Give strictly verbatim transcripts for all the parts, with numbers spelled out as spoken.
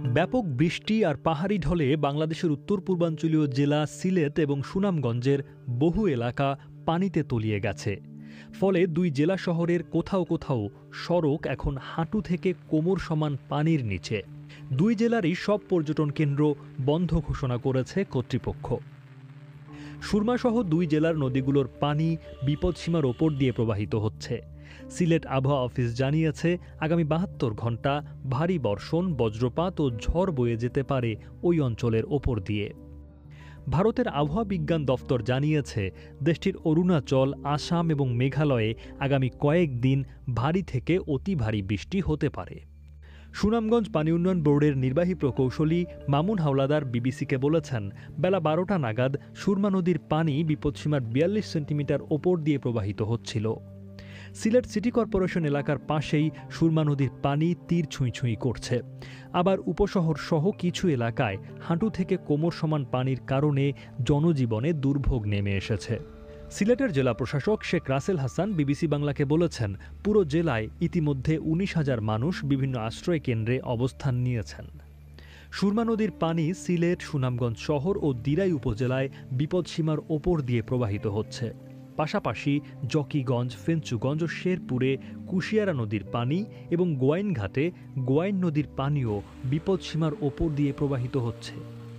ব্যাপক বৃষ্টি আর পাহাড়ি ঢলে বাংলাদেশের উত্তর পূর্বাঞ্চলীয় জেলা সিলেট এবং সুনামগঞ্জের বহু এলাকা পানিতে তলিয়ে গেছে। ফলে দুই জেলা শহরের কোথাও কোথাও সড়ক এখন হাঁটু থেকে কোমর সমান পানির নিচে। দুই জেলারই সব পর্যটন কেন্দ্র বন্ধ ঘোষণা করেছে কর্তৃপক্ষ। সুরমাসহ দুই জেলার নদীগুলোর পানি বিপদসীমার ওপর দিয়ে প্রবাহিত হচ্ছে। সিলেট আবহাওয়া অফিস জানিয়েছে, আগামী বাহাত্তর ঘণ্টা ভারী বর্ষণ, বজ্রপাত ও ঝড় বয়ে যেতে পারে ওই অঞ্চলের ওপর দিয়ে। ভারতের আবহাওয়া বিজ্ঞান দফতর জানিয়েছে, দেশটির অরুণাচল, আসাম এবং মেঘালয়ে আগামী কয়েকদিন ভারী থেকে অতি ভারী বৃষ্টি হতে পারে। সুনামগঞ্জ পানি উন্নয়ন বোর্ডের নির্বাহী প্রকৌশলী মামুন হাওলাদার বিবিসিকে বলেছেন, বেলা বারোটা নাগাদ সুরমা নদীর পানি বিপদসীমার বিয়াল্লিশ সেন্টিমিটার ওপর দিয়ে প্রবাহিত হচ্ছিল। সিলেট সিটি কর্পোরেশন এলাকার পাশেই সুরমা নদীর পানি তীর ছুঁই ছুঁই করছে। আবার উপশহর সহ কিছু এলাকায় হাঁটু থেকে কোমর সমান পানির কারণে জনজীবনে দুর্ভোগ নেমে এসেছে। সিলেটের জেলা প্রশাসক শেখ রাসেল হাসান বিবিসি বাংলাকে বলেছেন, পুরো জেলায় ইতিমধ্যে উনিশ হাজার মানুষ বিভিন্ন আশ্রয় কেন্দ্রে অবস্থান নিয়েছেন। সুরমা নদীর পানি সিলেট, সুনামগঞ্জ শহর ও দিরাই উপজেলায় বিপদসীমার ওপর দিয়ে প্রবাহিত হচ্ছে। পাশাপাশি জকিগঞ্জ, ফেঞ্চুগঞ্জ ও শেরপুরে কুশিয়ারা নদীর পানি এবং গোয়াইনঘাটে গোয়াইন নদীর পানিও বিপদসীমার ওপর দিয়ে প্রবাহিত হচ্ছে।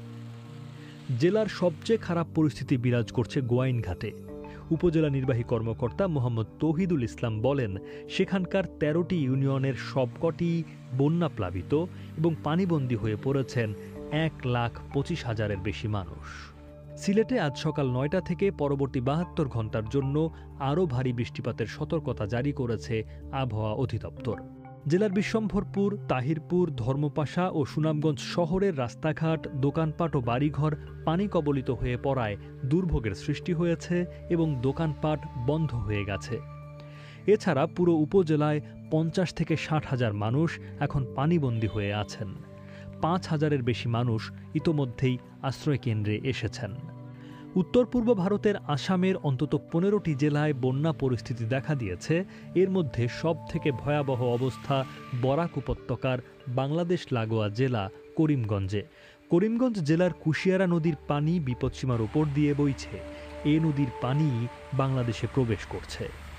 জেলার সবচেয়ে খারাপ পরিস্থিতি বিরাজ করছে গোয়াইনঘাটে। উপজেলা নির্বাহী কর্মকর্তা মোহাম্মদ তৌহিদুল ইসলাম বলেন, সেখানকার তেরোটি ইউনিয়নের সবকটি বন্যাপ্লাবিত এবং পানিবন্দী হয়ে পড়েছেন এক লাখ পঁচিশ হাজারের বেশি মানুষ। সিলেটে আজ সকাল নয়টা থেকে পরবর্তী বাহাত্তর ঘণ্টার জন্য আরও ভারী বৃষ্টিপাতের সতর্কতা জারি করেছে আবহাওয়া অধিদপ্তর। জেলার বিশ্বম্ভরপুর, তাহিরপুর, ধর্মপাশা ও সুনামগঞ্জ শহরের রাস্তাঘাট, দোকানপাট ও বাড়িঘর পানি কবলিত হয়ে পড়ায় দুর্ভোগের সৃষ্টি হয়েছে এবং দোকানপাট বন্ধ হয়ে গেছে। এছাড়া পুরো উপজেলায় পঞ্চাশ থেকে ষাট হাজার মানুষ এখন পানিবন্দী হয়ে আছেন। পাঁচ হাজারের বেশি মানুষ ইতোমধ্যেই আশ্রয়কেন্দ্রে এসেছেন। উত্তর পূর্ব ভারতের আসামের অন্তত পনেরোটি জেলায় বন্যা পরিস্থিতি দেখা দিয়েছে। এর মধ্যে সব থেকে ভয়াবহ অবস্থা বরাক উপত্যকার বাংলাদেশ লাগোয়া জেলা করিমগঞ্জে। করিমগঞ্জ জেলার কুশিয়ারা নদীর পানি বিপদসীমার ওপর দিয়ে বইছে। এ নদীর পানি বাংলাদেশে প্রবেশ করছে।